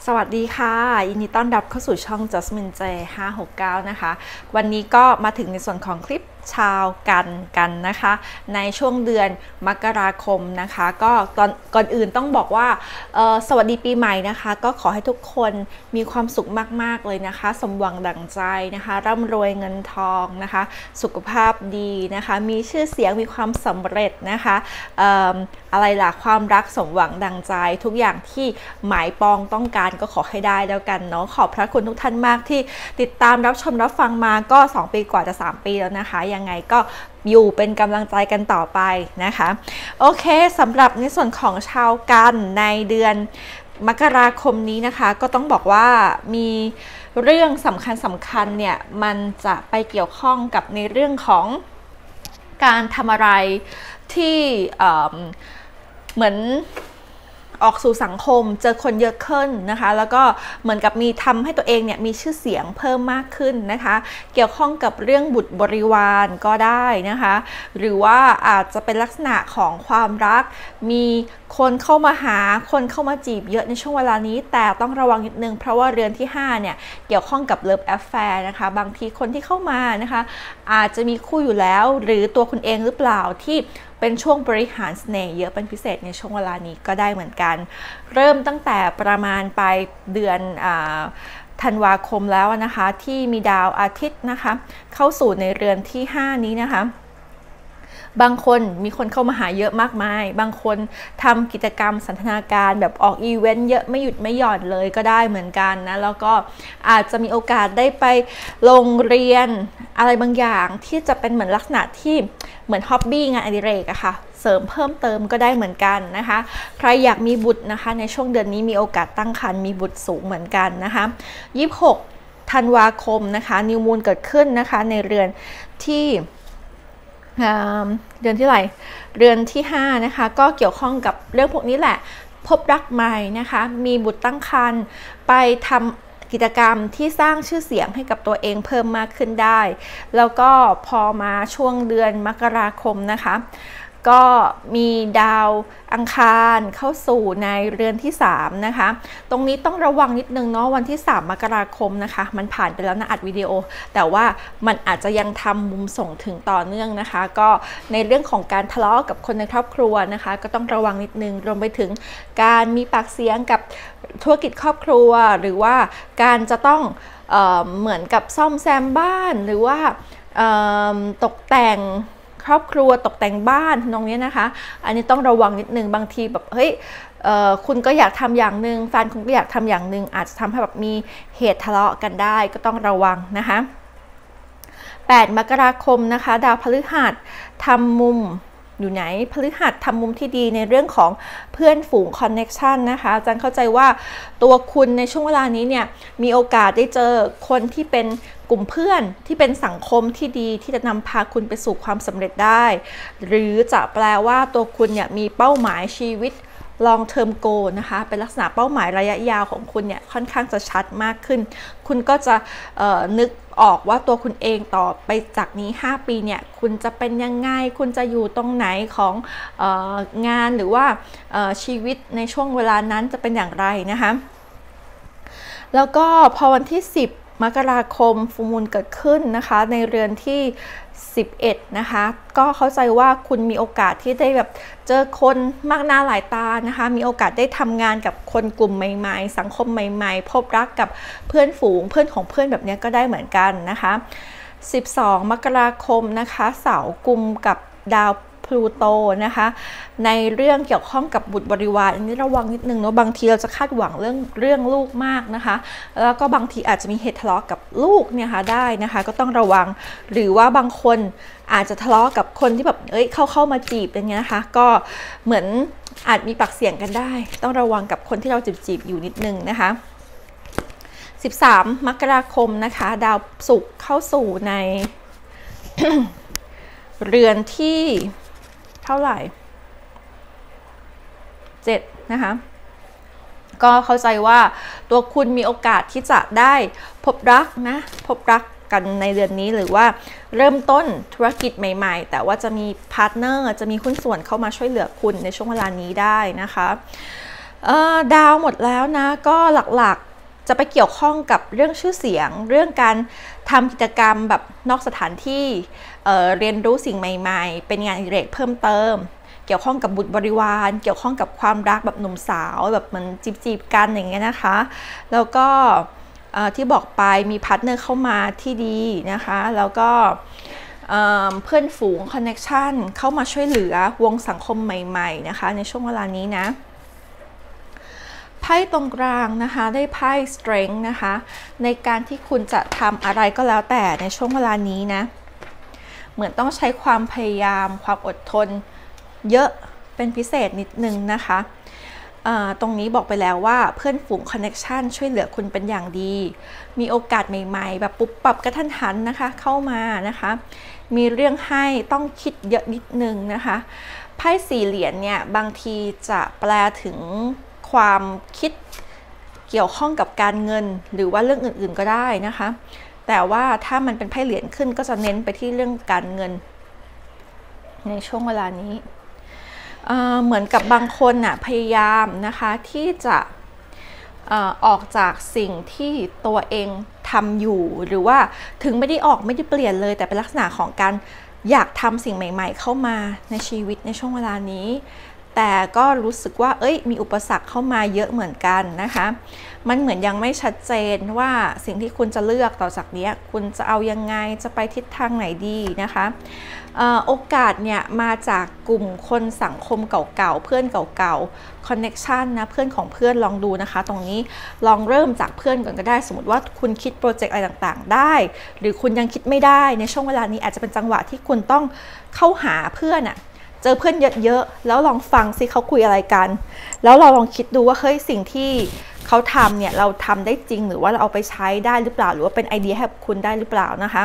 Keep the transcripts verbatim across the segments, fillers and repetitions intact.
สวัสดีค่ะยินดีต้อนรับเข้าสู่ช่อง Jasmine เจ ห้าหกเก้า นะคะวันนี้ก็มาถึงในส่วนของคลิปชาวกันกันนะคะในช่วงเดือนมกราคมนะคะก็ตอนก่อนอื่นต้องบอกว่าสวัสดีปีใหม่นะคะก็ขอให้ทุกคนมีความสุขมากๆเลยนะคะสมหวังดั่งใจนะคะร่ำรวยเงินทองนะคะสุขภาพดีนะคะมีชื่อเสียงมีความสำเร็จนะคะเอ่ออะไรล่ะความรักสมหวังดั่งใจทุกอย่างที่หมายปองต้องการก็ขอให้ได้แล้วกันเนาะขอบพระคุณทุกท่านมากที่ติดตามรับชมรับฟังมาก็สองปีกว่าจะสามปีแล้วนะคะยังไงก็อยู่เป็นกำลังใจกันต่อไปนะคะโอเคสำหรับในส่วนของชาวกันในเดือนมกราคมนี้นะคะก็ต้องบอกว่ามีเรื่องสำคัญสำคัญเนี่ยมันจะไปเกี่ยวข้องกับในเรื่องของการทำอะไรที่เหมือนออกสู่สังคมเจอคนเยอะขึ้นนะคะแล้วก็เหมือนกับมีทำให้ตัวเองเนี่ยมีชื่อเสียงเพิ่มมากขึ้นนะคะเกี่ยวข้องกับเรื่องบุตรบริวารก็ได้นะคะหรือว่าอาจจะเป็นลักษณะของความรักมีคนเข้ามาหาคนเข้ามาจีบเยอะในช่วงเวลานี้แต่ต้องระวังนิดนึงเพราะว่าเรือนที่ห้าเนี่ยเกี่ยวข้องกับเลิฟแอฟแฟร์นะคะบางทีคนที่เข้ามานะคะอาจจะมีคู่อยู่แล้วหรือตัวคุณเองหรือเปล่าที่เป็นช่วงบริหารเสน่ห์เยอะเป็นพิเศษในช่วงเวลานี้ก็ได้เหมือนกันเริ่มตั้งแต่ประมาณปลายเดือนธันวาคมแล้วนะคะที่มีดาวอาทิตย์นะคะเข้าสู่ในเรือนที่ห้านี้นะคะบางคนมีคนเข้ามาหาเยอะมากมายบางคนทำกิจกรรมสันทนาการแบบออกอีเวนต์เยอะไม่หยุดไม่หย่อนเลยก็ได้เหมือนกันนะแล้วก็อาจจะมีโอกาสได้ไปโรงเรียนอะไรบางอย่างที่จะเป็นเหมือนลักษณะที่เหมือนฮ็อบบี้งานอดิเรกอะค่ะเสริมเพิ่มเติมก็ได้เหมือนกันนะคะใครอยากมีบุตรนะคะในช่วงเดือนนี้มีโอกาสตั้งครรภ์มีบุตรสูงเหมือนกันนะคะยี่สิบหกธันวาคมนะคะนิวมูนเกิดขึ้นนะคะในเรือนที่เดือนที่ไหนเดือนที่ห้านะคะก็เกี่ยวข้องกับเรื่องพวกนี้แหละพบรักใหม่นะคะมีบุตรตั้งครรภ์ไปทำกิจกรรมที่สร้างชื่อเสียงให้กับตัวเองเพิ่มมากขึ้นได้แล้วก็พอมาช่วงเดือนมกราคมนะคะก็มีดาวอังคารเข้าสู่ในเรือนที่สามนะคะตรงนี้ต้องระวังนิดนึงเนาะวันที่สามมกราคมนะคะมันผ่านไปแล้วนะอัดวิดีโอแต่ว่ามันอาจจะยังทำมุมส่งถึงต่อเนื่องนะคะก็ในเรื่องของการทะเลาะกับคนในครอบครัวนะคะก็ต้องระวังนิดนึงรวมไปถึงการมีปากเสียงกับธุรกิจครอบครัวหรือว่าการจะต้องเอ่อเหมือนกับซ่อมแซมบ้านหรือว่าตกแต่งครอบครัวตกแต่งบ้านตรงนี้นะคะอันนี้ต้องระวังนิดนึงบางทีแบบเฮ้ยคุณก็อยากทำอย่างหนึ่งแฟนคุณก็อยากทำอย่างหนึ่งอาจจะทำให้แบบมีเหตุทะเลาะกันได้ก็ต้องระวังนะคะแปดมกราคมนะคะดาวพฤหัสทำมุมอยู่ไหนพฤหัสทำมุมที่ดีในเรื่องของเพื่อนฝูงคอนเน็กชันนะคะอาจารย์เข้าใจว่าตัวคุณในช่วงเวลานี้เนี่ยมีโอกาสได้เจอคนที่เป็นกลุ่มเพื่อนที่เป็นสังคมที่ดีที่จะนำพาคุณไปสู่ความสำเร็จได้หรือจะแปลว่าตัวคุณเนี่ยมีเป้าหมายชีวิต long term goal นะคะเป็นลักษณะเป้าหมายระยะยาวของคุณเนี่ยค่อนข้างจะชัดมากขึ้นคุณก็จะนึกออกว่าตัวคุณเองต่อไปจากนี้ห้าปีเนี่ยคุณจะเป็นยังไงคุณจะอยู่ตรงไหนของเอ่องานหรือว่าชีวิตในช่วงเวลานั้นจะเป็นอย่างไรนะคะแล้วก็พอวันที่สิบมกราคมฟูมูลเกิดขึ้นนะคะในเรือนที่สิบเอ็ดนะคะก็เข้าใจว่าคุณมีโอกาสที่ได้แบบเจอคนมากหน้าหลายตานะคะมีโอกาสได้ทำงานกับคนกลุ่มใหม่ๆสังคมใหม่ๆพบรักกับเพื่อนฝูงเพื่อนของเพื่อนแบบนี้ก็ได้เหมือนกันนะคะสิบสองมกราคมนะคะเสาร์กุมกับดาวพลูโตนะคะในเรื่องเกี่ยวข้องกับบุตรบริวารอันนี้ระวังนิดนึงเนาะบางทีเราจะคาดหวังเรื่องเรื่องลูกมากนะคะแล้วก็บางทีอาจจะมีเหตุทะเลาะกับลูกเนี่ยค่ะได้นะคะก็ต้องระวังหรือว่าบางคนอาจจะทะเลาะกับคนที่แบบเอ้ยเข้าเข้ามาจีบอย่างเงี้ยนะคะก็เหมือนอาจมีปากเสียงกันได้ต้องระวังกับคนที่เราจีบจีบอยู่นิดนึงนะคะสิบสามมกราคมนะคะดาวศุกร์เข้าสู่ใน เรือนที่เท่าไหร่เจ็ดนะคะก็เข้าใจว่าตัวคุณมีโอกาสที่จะได้พบรักนะพบรักกันในเดือนนี้หรือว่าเริ่มต้นธุรกิจใหม่ๆแต่ว่าจะมีพาร์ทเนอร์จะมีหุ้นส่วนเข้ามาช่วยเหลือคุณในช่วงเวลานี้ได้นะคะดาวหมดแล้วนะก็หลักๆจะไปเกี่ยวข้องกับเรื่องชื่อเสียงเรื่องการทำกิจกรรมแบบนอกสถานที่เ, เรียนรู้สิ่งใหม่ๆเป็นงานอดิเรกเพิ่มเติมเกี่ยวข้องกับบุตรบริวารเกี่ยวข้องกับความรักแบบหนุ่มสาวแบบมันจีบๆกันอย่างเงี้ยนะคะแล้วก็ที่บอกไปมีพาร์ทเนอร์เข้ามาที่ดีนะคะแล้วก็เพื่อนฝูงคอนเนคชั่นเข้ามาช่วยเหลือวงสังคมใหม่ๆนะคะในช่วงเวลานี้นะไพ่ตรงกลางนะคะได้ไพ่ strength นะคะในการที่คุณจะทำอะไรก็แล้วแต่ในช่วงเวลานี้นะเหมือนต้องใช้ความพยายามความอดทนเยอะเป็นพิเศษนิดนึงนะคะตรงนี้บอกไปแล้วว่าเพื่อนฝูงคอนเนคชั่นช่วยเหลือคุณเป็นอย่างดีมีโอกาสใหม่ๆแบบปุ๊บปับกระทันหันนะคะเข้ามานะคะมีเรื่องให้ต้องคิดเยอะนิดนึงนะคะไพ่สี่เหรียญเนี่ยบางทีจะแปลถึงความคิดเกี่ยวข้องกับการเงินหรือว่าเรื่องอื่นๆก็ได้นะคะแต่ว่าถ้ามันเป็นไพ่เหรียญขึ้นก็จะเน้นไปที่เรื่องการเงินในช่วงเวลานี้เหมือนกับบางคนน่ะพยายามนะคะที่จะออกจากสิ่งที่ตัวเองทำอยู่หรือว่าถึงไม่ได้ออกไม่ได้เปลี่ยนเลยแต่เป็นลักษณะของการอยากทำสิ่งใหม่ๆเข้ามาในชีวิตในช่วงเวลานี้แต่ก็รู้สึกว่าเอ้ยมีอุปสรรคเข้ามาเยอะเหมือนกันนะคะมันเหมือนยังไม่ชัดเจนว่าสิ่งที่คุณจะเลือกต่อจากนี้คุณจะเอายังไงจะไปทิศทางไหนดีนะคะโอกาสเนี่ยมาจากกลุ่มคนสังคมเก่าๆเพื่อนเก่าๆคอนเน็กชันนะเพื่อนของเพื่อนลองดูนะคะตรงนี้ลองเริ่มจากเพื่อนก่อนก็ได้สมมติว่าคุณคิดโปรเจกต์อะไรต่างๆได้หรือคุณยังคิดไม่ได้ในช่วงเวลานี้อาจจะเป็นจังหวะที่คุณต้องเข้าหาเพื่อนอะเจอเพื่อนเยอะๆแล้วลองฟังซิเขาคุยอะไรกันแล้วเราลองคิดดูว่าเฮ้ยสิ่งที่เขาทำเนี่ยเราทำได้จริงหรือว่าเราเอาไปใช้ได้หรือเปล่าหรือว่าเป็นไอเดียให้คุณได้หรือเปล่านะคะ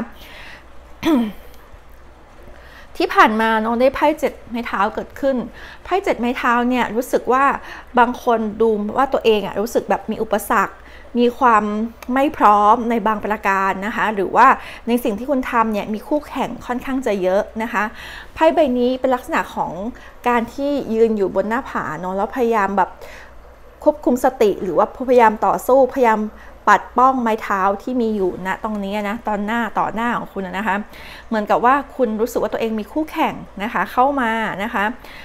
ที่ผ่านมาน้องได้ไพ่เจ็ดไม้เท้าเกิดขึ้นไพ่เจ็ดไม้เท้าเนี่ยรู้สึกว่าบางคนดูว่าตัวเองอะรู้สึกแบบมีอุปสรรคมีความไม่พร้อมในบางประการนะคะหรือว่าในสิ่งที่คุณทำเนี่ยมีคู่แข่งค่อนข้างจะเยอะนะคะไพ่ใบนี้เป็นลักษณะของการที่ยืนอยู่บนหน้าผาเนาะแล้วพยายามแบบควบคุมสติหรือว่าพยายามต่อสู้พยายามปัดป้องไม้เท้าที่มีอยู่ณตรงนี้นะตอนหน้าต่อหน้าของคุณนะคะเหมือนกับว่าคุณรู้สึกว่าตัวเองมีคู่แข่งนะคะเข้ามานะคะ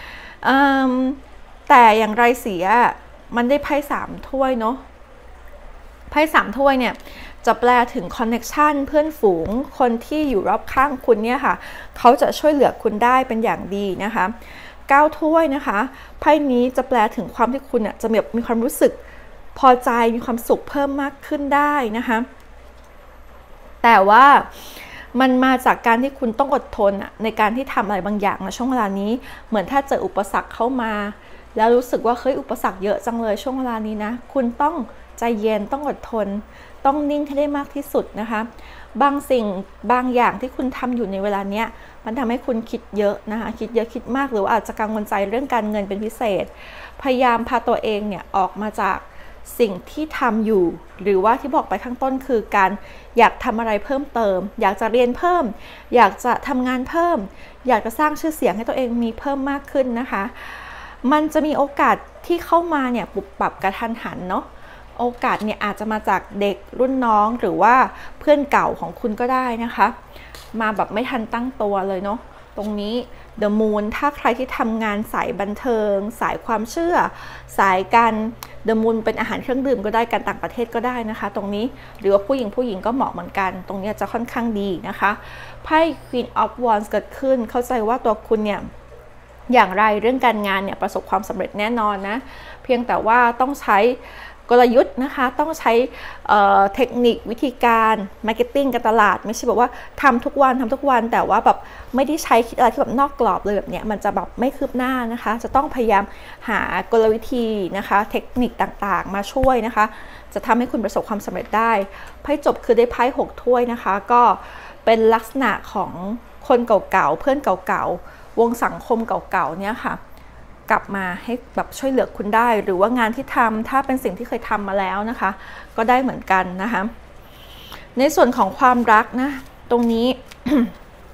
แต่อย่างไรเสียมันได้ไพ่สามถ้วยเนาะไพ่สามถ้วยเนี่ยจะแปลถึงคอนเนคชันเพื่อนฝูงคนที่อยู่รอบข้างคุณเนี่ยค่ะเขาจะช่วยเหลือคุณได้เป็นอย่างดีนะคะเก้าถ้วยนะคะไพ่นี้จะแปลถึงความที่คุณเนี่ยจะมีความรู้สึกพอใจมีความสุขเพิ่มมากขึ้นได้นะคะแต่ว่ามันมาจากการที่คุณต้องอดทนในการที่ทำอะไรบางอย่างในช่วงเวลานี้เหมือนถ้าเจออุปสรรคเข้ามาแล้วรู้สึกว่าเฮ้ยอุปสรรคเยอะจังเลยช่วงเวลานี้นะคุณต้องใจเย็นต้องอดทนต้องนิ่งให้ได้มากที่สุดนะคะบางสิ่งบางอย่างที่คุณทำอยู่ในเวลาเนี้ยมันทำให้คุณคิดเยอะนะคะคิดเยอะคิดมากหรือว่าอาจจะกังวลใจเรื่องการเงินเป็นพิเศษพยายามพาตัวเองเนี่ยออกมาจากสิ่งที่ทำอยู่หรือว่าที่บอกไปข้างต้นคือการอยากทำอะไรเพิ่มเติมอยากจะเรียนเพิ่มอยากจะทำงานเพิ่มอยากจะสร้างชื่อเสียงให้ตัวเองมีเพิ่มมากขึ้นนะคะมันจะมีโอกาสที่เข้ามาเนี่ยปุบปับกระทันหันเนาะโอกาสเนี่ยอาจจะมาจากเด็กรุ่นน้องหรือว่าเพื่อนเก่าของคุณก็ได้นะคะมาแบบไม่ทันตั้งตัวเลยเนาะตรงนี้ The Moon ถ้าใครที่ทำงานสายบันเทิงสายความเชื่อสายการ The Moon เป็นอาหารเครื่องดื่มก็ได้การต่างประเทศก็ได้นะคะตรงนี้หรือว่าผู้หญิงผู้หญิงก็เหมาะเหมือนกันตรงนี้จะค่อนข้างดีนะคะไพ่ Queen of Wands เกิดขึ้นเข้าใจว่าตัวคุณเนี่ยอย่างไรเรื่องการงานเนี่ยประสบความสำเร็จแน่นอนนะเพียงแต่ว่าต้องใช้กลยุทธ์นะคะต้องใช้เทคนิควิธีการมาร์เก็ตติ้งการตลาดไม่ใช่แบบว่าทำทุกวันทำทุกวันแต่ว่าแบบไม่ได้ใช้คิดอะไรที่แบบนอกกรอบเลยแบบเนี้ยมันจะแบบไม่คืบหน้านะคะจะต้องพยายามหากลวิธีนะคะเทคนิคต่างๆมาช่วยนะคะจะทำให้คุณประสบความสำเร็จได้ไพ่จบคือได้ไพ่หกถ้วยนะคะก็เป็นลักษณะของคนเก่าๆเพื่อนเก่าๆวงสังคมเก่าๆเนี่ยค่ะกลับมาให้แบบช่วยเหลือคุณได้หรือว่างานที่ทำถ้าเป็นสิ่งที่เคยทำมาแล้วนะคะก็ได้เหมือนกันนะคะในส่วนของความรักนะตรงนี้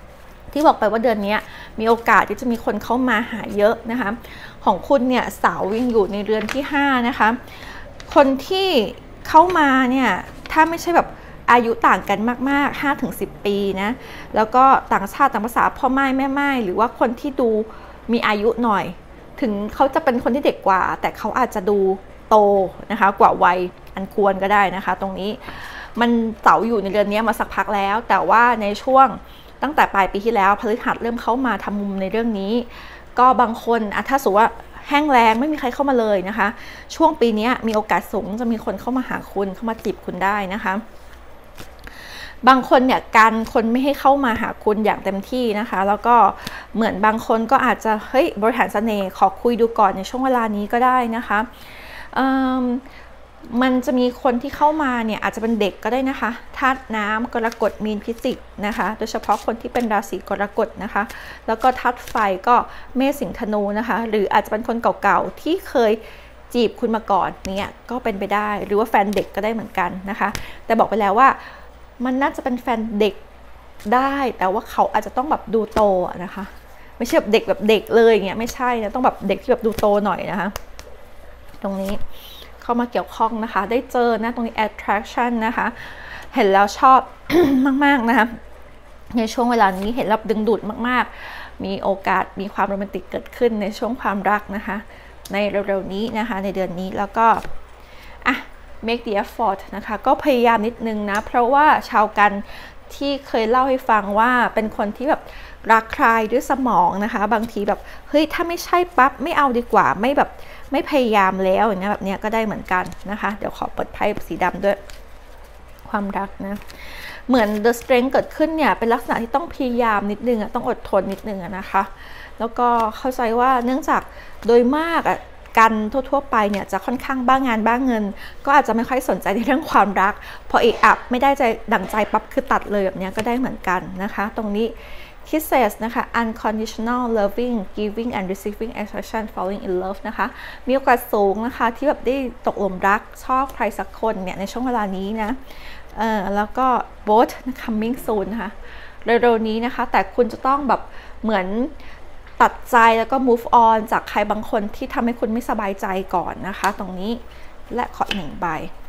ที่บอกไปว่าเดือนนี้มีโอกาสที่จะมีคนเข้ามาหาเยอะนะคะของคุณเนี่ยเสาวิ่งอยู่ในเรือนที่ห้านะคะคนที่เข้ามาเนี่ยถ้าไม่ใช่แบบอายุต่างกันมากๆ ห้าถึงสิบ ปีนะแล้วก็ต่างชาติต่างภาษาพ่อไม้แม่ไม้หรือว่าคนที่ดูมีอายุหน่อยถึงเขาจะเป็นคนที่เด็กกว่าแต่เขาอาจจะดูโตนะคะกว่าวัยอันควรก็ได้นะคะตรงนี้มันเสาอยู่ในเรือนนี้มาสักพักแล้วแต่ว่าในช่วงตั้งแต่ปลายปีที่แล้วพฤหัสเริ่มเข้ามาทำมุมในเรื่องนี้ก็บางคนถ้าสมมติว่าแห้งแล้งไม่มีใครเข้ามาเลยนะคะช่วงปีนี้มีโอกาสสูงจะมีคนเข้ามาหาคุณเข้ามาจีบคุณได้นะคะบางคนเนี่ยการคนไม่ให้เข้ามาหาคุณอย่างเต็มที่นะคะแล้วก็เหมือนบางคนก็อาจจะเฮ้ยบริหารเสน่ห์ขอคุยดูก่อนในช่วงเวลานี้ก็ได้นะคะมันจะมีคนที่เข้ามาเนี่ยอาจจะเป็นเด็กก็ได้นะคะธาตุน้ำกรกฎมีนพิจิกนะคะโดยเฉพาะคนที่เป็นราศีกรกฎนะคะแล้วก็ธาตุไฟก็เมษสิงห์ธนูนะคะหรืออาจจะเป็นคนเก่าๆที่เคยจีบคุณมาก่อนเนี่ยก็เป็นไปได้หรือว่าแฟนเด็กก็ได้เหมือนกันนะคะแต่บอกไปแล้วว่ามันน่าจะเป็นแฟนเด็กได้แต่ว่าเขาอาจจะต้องแบบดูโตนะคะไม่ใช่แบบเด็กแบบเด็กเลยเงี้ยไม่ใช่นะต้องแบบเด็กที่แบบดูโตหน่อยนะคะตรงนี้เข้ามาเกี่ยวข้องนะคะได้เจอนะตรงนี้ attraction นะคะเห็นแล้วชอบ มากๆนะคะในช่วงเวลานี้เห็นแล้วดึงดูดมากๆมีโอกาสมีความโรแมนติกเกิดขึ้นในช่วงความรักนะคะในเร็วๆนี้นะคะในเดือนนี้แล้วก็อ่ะ make the effort นะคะก็พยายามนิดนึงนะเพราะว่าชาวกันที่เคยเล่าให้ฟังว่าเป็นคนที่แบบรักใครด้วยสมองนะคะบางทีแบบเฮ้ยถ้าไม่ใช่ปั๊บไม่เอาดีกว่าไม่แบบไม่พยายามแล้วอย่างเงี้ยแบบเนี้ยก็ได้เหมือนกันนะคะเดี๋ยวขอเปิดไพ่สีดำด้วยความรักนะเหมือน the strength เกิดขึ้นเนี่ยเป็นลักษณะที่ต้องพยายามนิดนึงอ่ะต้องอดทนนิดนึงนะคะแล้วก็เข้าใจว่าเนื่องจากโดยมากอ่ะกันทั่วๆไปเนี่ยจะค่อนข้างบ้างงานบ้างเงินก็อาจจะไม่ค่อยสนใจในเรื่องความรักพอเอะอับไม่ได้ใจดั่งใจปั๊บคือตัดเลยแบบนี้ก็ได้เหมือนกันนะคะตรงนี้ kisses นะคะ unconditional loving giving and receiving attraction falling in love นะคะมีโอกาสสูงนะคะที่แบบได้ตกหลุมรักชอบใครสักคนเนี่ยในช่วงเวลานี้นะเออแล้วก็ both coming soon นะคะเร็วๆนี้นะคะแต่คุณจะต้องแบบเหมือนตัดใจแล้วก็ move on จากใครบางคนที่ทำให้คุณไม่สบายใจก่อนนะคะตรงนี้และขอหนึ่งใบ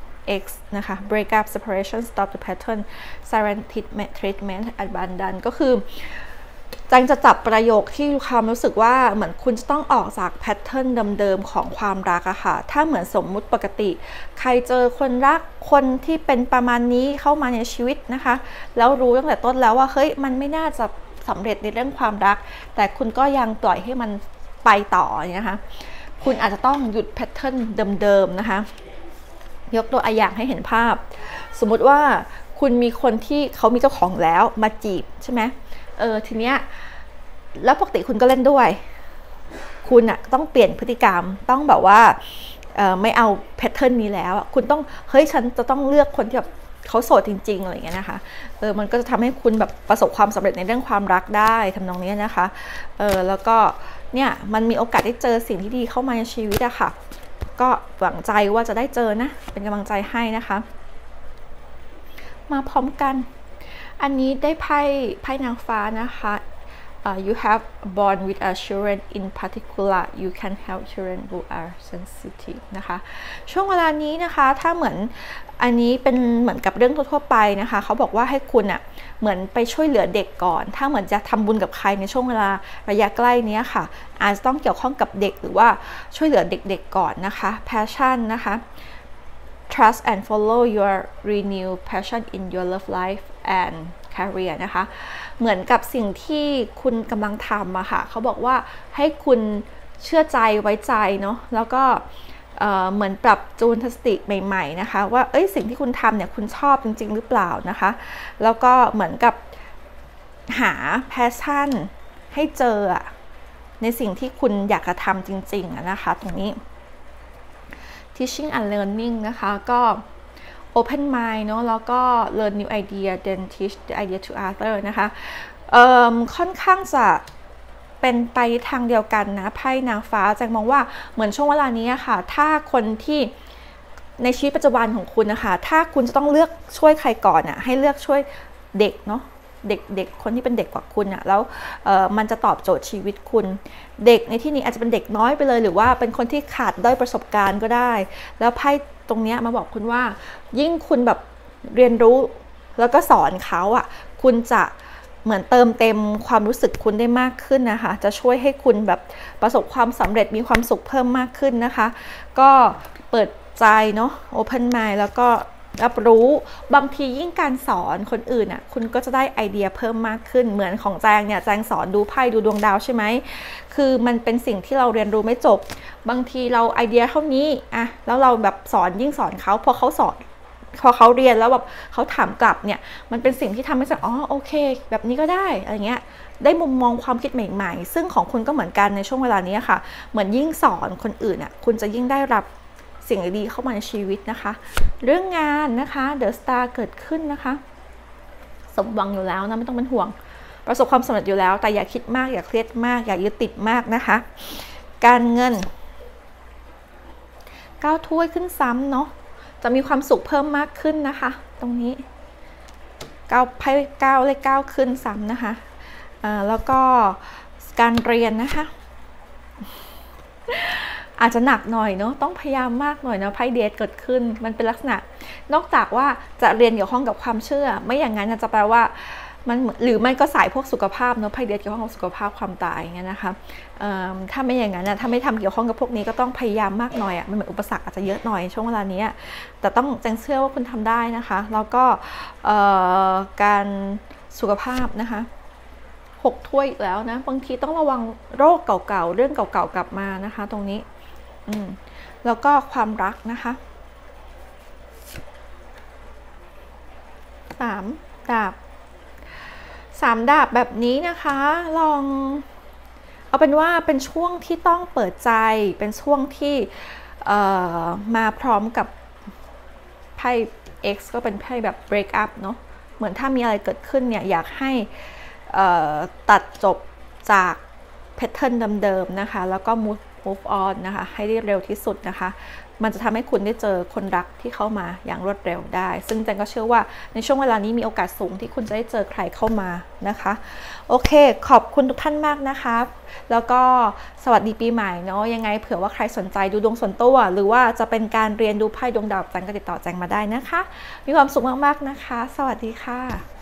X นะคะ break up separation stop the pattern silent treatment abandon ก็คือจังจะจับประโยคที่ความรู้สึกว่าเหมือนคุณจะต้องออกจากแพทเทิร์นเดิมๆของความรักอะค่ะถ้าเหมือนสมมุติปกติใครเจอคนรักคนที่เป็นประมาณนี้เข้ามาในชีวิตนะคะแล้วรู้ตั้งแต่ต้นแล้วว่าเฮ้ยมันไม่น่าจะสำเร็จในเรื่องความรักแต่คุณก็ยังปล่อยให้มันไปต่อนะคะคุณอาจจะต้องหยุดแพทเทิร์นเดิมๆนะคะยกตัวอย่างให้เห็นภาพสมมุติว่าคุณมีคนที่เขามีเจ้าของแล้วมาจีบใช่ไหมเออทีเนี้ยแล้วปกติคุณก็เล่นด้วยคุณอะต้องเปลี่ยนพฤติกรรมต้องแบบว่าเออไม่เอาแพทเทิร์นนี้แล้วคุณต้องเฮ้ยฉันจะต้องเลือกคนที่แบบเขาโสดจริงๆอะไรอย่างเงี้ยนะคะเออมันก็จะทำให้คุณแบบประสบความสำเร็จในเรื่องความรักได้ทำนองนี้นะคะเออแล้วก็เนี่ยมันมีโอกาสได้เจอสิ่งที่ดีเข้ามาในชีวิตอะค่ะก็หวังใจว่าจะได้เจอนะเป็นกำลังใจให้นะคะมาพร้อมกันอันนี้ได้ไพ่ไพ่นางฟ้านะคะ uh, you have born with a children in particular you can help children who are sensitive นะคะช่วงเวลานี้นะคะถ้าเหมือนอันนี้เป็นเหมือนกับเรื่องทั่วๆไปนะคะเขาบอกว่าให้คุณอะเหมือนไปช่วยเหลือเด็กก่อนถ้าเหมือนจะทำบุญกับใครในช่วงเวลาระยะใกล้นี้ค่ะอาจจะต้องเกี่ยวข้องกับเด็กหรือว่าช่วยเหลือเด็กๆก่อนนะคะ passion นะคะ trust and follow your renewed passion in your love life and career นะคะเหมือนกับสิ่งที่คุณกำลังทำอะค่ะเขาบอกว่าให้คุณเชื่อใจไว้ใจเนาะแล้วก็เ, เหมือนปรับจูนทัศนคติใหม่ๆนะคะว่าเอ้ยสิ่งที่คุณทำเนี่ยคุณชอบจริงๆหรือเปล่านะคะแล้วก็เหมือนกับหาแพชชั่นให้เจอในสิ่งที่คุณอยากจะทำจริงๆนะคะตรงนี้ teaching and learning นะคะก็ open mind เนาะแล้วก็ learn new idea then teach the idea to other นะคะค่อนข้างจะเป็นไปทางเดียวกันนะไพ่นางฟ้าแจงมองว่าเหมือนช่วงเวลานี้ค่ะถ้าคนที่ในชีวิตปัจจุบันของคุณนะคะถ้าคุณจะต้องเลือกช่วยใครก่อนอ่ะให้เลือกช่วยเด็กเนาะเด็กๆคนที่เป็นเด็กกว่าคุณอะแล้วมันจะตอบโจทย์ชีวิตคุณเด็กในที่นี้อาจจะเป็นเด็กน้อยไปเลยหรือว่าเป็นคนที่ขาดด้อยประสบการณ์ก็ได้แล้วไพ่ตรงนี้มาบอกคุณว่ายิ่งคุณแบบเรียนรู้แล้วก็สอนเขาอะคุณจะเหมือนเติมเต็มความรู้สึกคุณได้มากขึ้นนะคะจะช่วยให้คุณแบบประสบความสำเร็จมีความสุขเพิ่มมากขึ้นนะคะก็เปิดใจเนาะ Open Mind แล้วก็รับรู้บางทียิ่งการสอนคนอื่นอ่ะคุณก็จะได้ไอเดียเพิ่มมากขึ้นเหมือนของแจงเนี่ยแจงสอนดูไพ่ดูดวงดาวใช่ไหมคือมันเป็นสิ่งที่เราเรียนรู้ไม่จบบางทีเราไอเดียเท่านี้อะแล้วเราแบบสอนยิ่งสอนเขาพอเขาสอนพอเขาเรียนแล้วแบบเขาถามกลับเนี่ยมันเป็นสิ่งที่ทำให้ฉันอ๋อโอเคแบบนี้ก็ได้อะไรเงี้ยได้มุมมองความคิดใหม่ๆซึ่งของคุณก็เหมือนกันในช่วงเวลานี้ค่ะเหมือนยิ่งสอนคนอื่นอ่ะคุณจะยิ่งได้รับสิ่งดีเข้ามาในชีวิตนะคะเรื่องงานนะคะเดอะสตาร์เกิดขึ้นนะคะสมหวังอยู่แล้วนะไม่ต้องเป็นห่วงประสบความสำเร็จอยู่แล้วแต่อย่าคิดมากอย่าเครียดมากอย่ายึดติดมากนะคะการเงินเก้าถ้วยขึ้นซ้ำเนาะจะมีความสุขเพิ่มมากขึ้นนะคะตรงนี้เก้าไพ่เก้าเลขเก้าขึ้นซ้ำนะคะอ่าแล้วก็การเรียนนะคะอาจจะหนักหน่อยเนาะต้องพยายามมากหน่อยนะไพ่เดทเกิดขึ้นมันเป็นลักษณะนอกจากว่าจะเรียนเกี่ยวข้องกับความเชื่อไม่อย่างนั้นจะแปลว่ามันหรือไม่ก็สายพวกสุขภาพเนาะไพ่เดทเกี่ยวข้องกับสุขภาพความตายอย่างเงี้ยนะคะถ้าไม่อย่างนั้นนะถ้าไม่ทำเกี่ยวข้องกับพวกนี้ก็ต้องพยายามมากหน่อยอ่ะมันเหมือนอุปสรรคอาจจะเยอะหน่อยช่วงเวลานี้แต่ต้องแจ้งเชื่อว่าคุณทำได้นะคะแล้วก็การสุขภาพนะคะหกถ้วยอีกแล้วนะบางทีต้องระวังโรคเก่าๆเรื่องเก่าๆกลับมานะคะตรงนี้อืมแล้วก็ความรักนะคะสามดาบสามดาบแบบนี้นะคะลองเอาเป็นว่าเป็นช่วงที่ต้องเปิดใจเป็นช่วงที่มาพร้อมกับไพ่ X ก็เป็นไพ่แบบ break up เนาะเหมือนถ้ามีอะไรเกิดขึ้นเนี่ยอยากให้ตัดจบจากแพทเทิร์นเดิมๆนะคะแล้วก็ move move on นะคะให้ได้เร็วที่สุดนะคะมันจะทำให้คุณได้เจอคนรักที่เข้ามาอย่างรวดเร็วได้ซึ่งแจงก็เชื่อว่าในช่วงเวลานี้มีโอกาสสูงที่คุณจะได้เจอใครเข้ามานะคะโอเคขอบคุณทุกท่านมากนะคะแล้วก็สวัสดีปีใหม่เนาะยังไงเผื่อว่าใครสนใจดูดวงส่วนตัวหรือว่าจะเป็นการเรียนดูไพ่ดวงดาวแจงก็ติดต่อแจงมาได้นะคะมีความสุขมากๆนะคะสวัสดีค่ะ